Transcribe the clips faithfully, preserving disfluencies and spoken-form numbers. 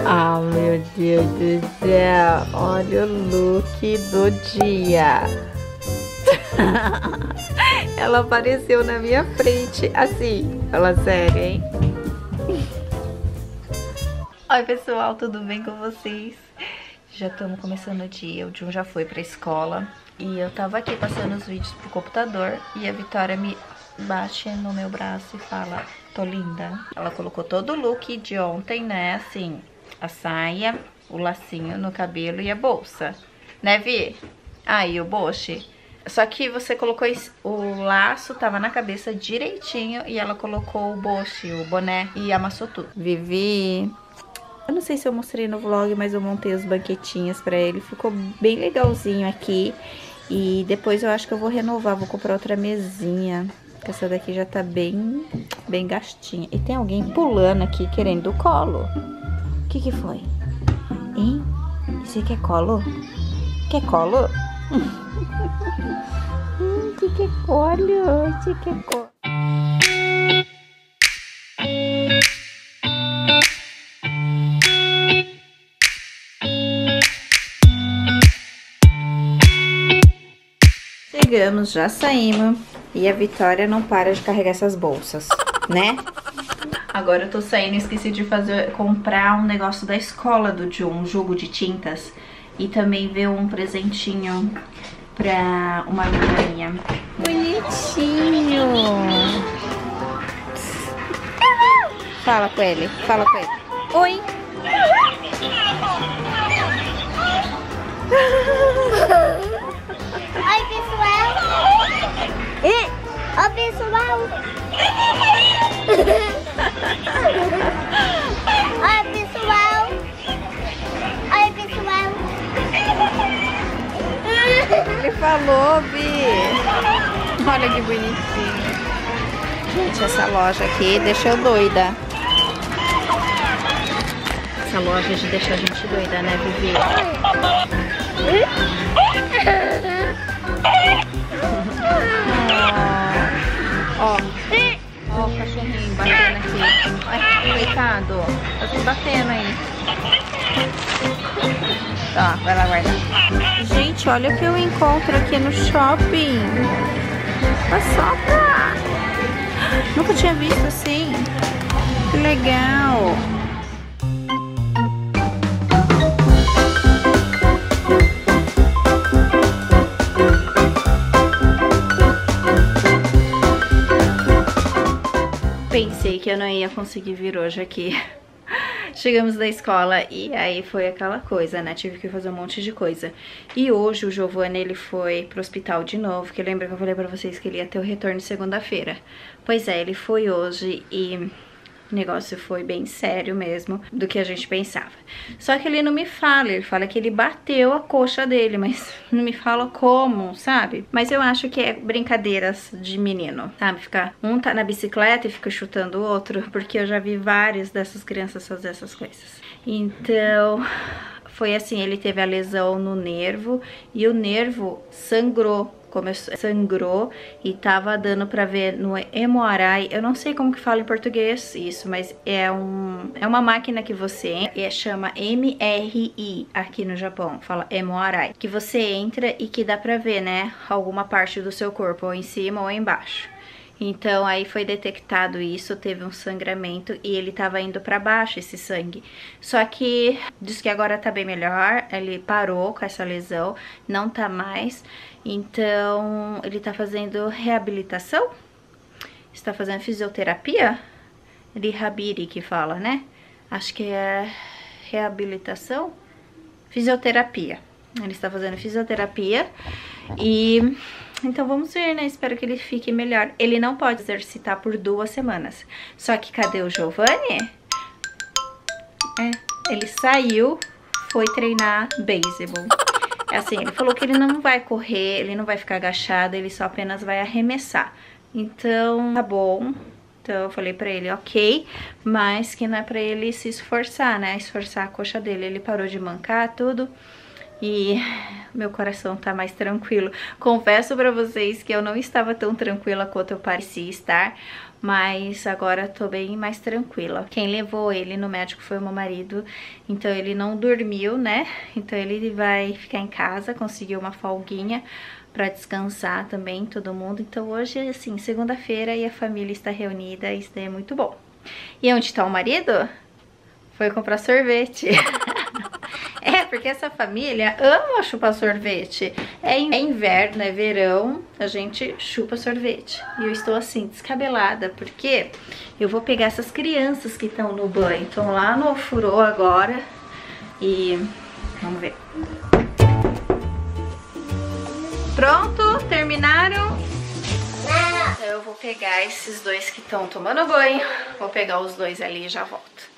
Ah, meu Deus do céu, olha o look do dia. Ela apareceu na minha frente, assim, fala sério, hein? Oi pessoal, tudo bem com vocês? Já estamos começando o dia, o Jun já foi pra escola e eu tava aqui passando os vídeos pro computador e a Vitória me bate no meu braço e fala, tô linda. Ela colocou todo o look de ontem, né, assim, a saia, o lacinho no cabelo e a bolsa, né, Vi? Ah, e o boche. Só que você colocou o laço, tava na cabeça direitinho e ela colocou o boche, o boné e amassou tudo. Vivi... Eu não sei se eu mostrei no vlog, mas eu montei os banquetinhos pra ele. Ficou bem legalzinho aqui. E depois eu acho que eu vou renovar, vou comprar outra mesinha. Porque essa daqui já tá bem, bem gastinha. E tem alguém pulando aqui querendo o colo. O que que foi? Hein? Você quer colo? Quer colo? Hum, que que é colo? Você quer colo? Chegamos, já saímos e a Vitória não para de carregar essas bolsas, né? Agora eu tô saindo, esqueci de fazer, comprar um negócio da escola do Jun, um jogo de tintas e também ver um presentinho pra uma amiga minha. Bonitinho! Fala com ele, fala com ele. Oi! Oi, pessoal! E? Oi, pessoal! Oi, pessoal! Oi, pessoal! Ele falou, Bi! Olha que bonitinho! Gente, essa loja aqui deixa eu doida. Essa loja de deixar a gente doida, né, Vivi? Ó, ó o cachorrinho batendo aqui. Ai, coitado. Tá se batendo aí. Tá, vai lá guardar. Gente, olha o que eu encontro aqui no shopping. Paçoca! Nunca tinha visto assim. Que legal. Pensei que eu não ia conseguir vir hoje aqui. Chegamos da escola e aí foi aquela coisa, né? Tive que fazer um monte de coisa. E hoje o Giovanni, ele foi pro hospital de novo, que lembra que eu falei pra vocês que ele ia ter o retorno segunda-feira. Pois é, ele foi hoje e o negócio foi bem sério mesmo do que a gente pensava. Só que ele não me fala, ele fala que ele bateu a coxa dele, mas não me fala como, sabe? Mas eu acho que é brincadeiras de menino, sabe? Ficar, um tá na bicicleta e fica chutando o outro, porque eu já vi várias dessas crianças fazer essas coisas. Então, foi assim, ele teve a lesão no nervo e o nervo sangrou. Começou, sangrou e tava dando pra ver no M R I, eu não sei como que fala em português isso, mas é, um, é uma máquina que você é, chama M R I aqui no Japão, fala M R I, que você entra e que dá pra ver, né, alguma parte do seu corpo, ou em cima ou embaixo. Então aí foi detectado isso, teve um sangramento e ele tava indo pra baixo esse sangue. Só que diz que agora tá bem melhor, ele parou com essa lesão, não tá mais. Então ele tá fazendo reabilitação, está fazendo fisioterapia, rehabili que fala, né? Acho que é reabilitação, fisioterapia. Ele está fazendo fisioterapia e... Então vamos ver, né? Espero que ele fique melhor. Ele não pode exercitar por duas semanas. Só que cadê o Giovanni? É, ele saiu, foi treinar beisebol. É assim, ele falou que ele não vai correr, ele não vai ficar agachado, ele só apenas vai arremessar. Então, tá bom. Então eu falei pra ele, ok, mas que não é pra ele se esforçar, né? Esforçar a coxa dele. Ele parou de mancar tudo. E meu coração tá mais tranquilo. Confesso pra vocês que eu não estava tão tranquila quanto eu parecia estar, mas agora tô bem mais tranquila. Quem levou ele no médico foi o meu marido, então ele não dormiu, né? Então ele vai ficar em casa, conseguiu uma folguinha pra descansar também, todo mundo. Então hoje, assim, segunda-feira e a família está reunida, isso daí é muito bom. E onde tá o marido? Foi comprar sorvete. É, porque essa família ama chupar sorvete. É inverno, é verão, a gente chupa sorvete. E eu estou assim, descabelada, porque eu vou pegar essas crianças que estão no banho. Estão lá no ofurô agora. E vamos ver. Pronto? Terminaram? Então eu vou pegar esses dois que estão tomando banho. Vou pegar os dois ali e já volto.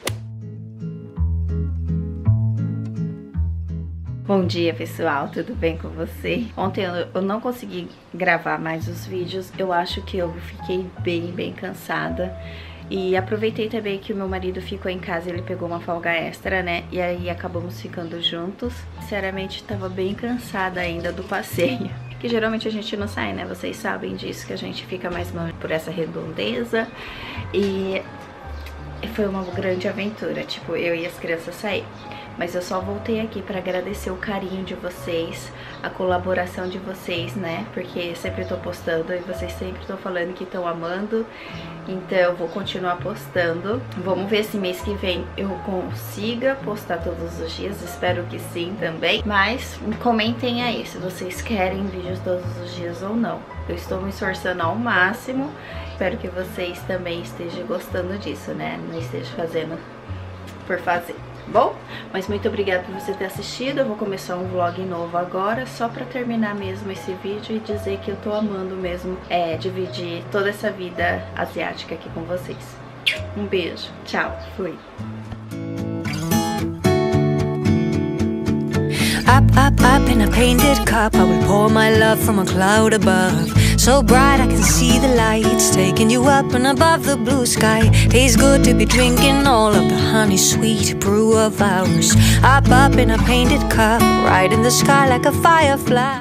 Bom dia, pessoal, tudo bem com você? Ontem eu não consegui gravar mais os vídeos, eu acho que eu fiquei bem, bem cansada. E aproveitei também que o meu marido ficou em casa, ele pegou uma folga extra, né? E aí acabamos ficando juntos. Sinceramente, tava bem cansada ainda do passeio. Que geralmente a gente não sai, né? Vocês sabem disso, que a gente fica mais por essa redondeza. E foi uma grande aventura, tipo, eu e as crianças sair. Mas eu só voltei aqui para agradecer o carinho de vocês, a colaboração de vocês, né? Porque sempre tô postando e vocês sempre estão falando que estão amando. Então eu vou continuar postando. Vamos ver se mês que vem eu consiga postar todos os dias. Espero que sim também. Mas comentem aí se vocês querem vídeos todos os dias ou não. Eu estou me esforçando ao máximo. Espero que vocês também estejam gostando disso, né? Não estejam fazendo por fazer. Bom, mas muito obrigada por você ter assistido. Eu vou começar um vlog novo agora, só pra terminar mesmo esse vídeo e dizer que eu tô amando mesmo é, dividir toda essa vida asiática aqui com vocês. Um beijo, tchau, fui! Up, up, up in a painted cup, I will pour my love from a cloud above. So bright I can see the lights, taking you up and above the blue sky. Tastes good to be drinking all of the honey sweet brew of ours. Up, up in a painted cup, right in the sky like a firefly.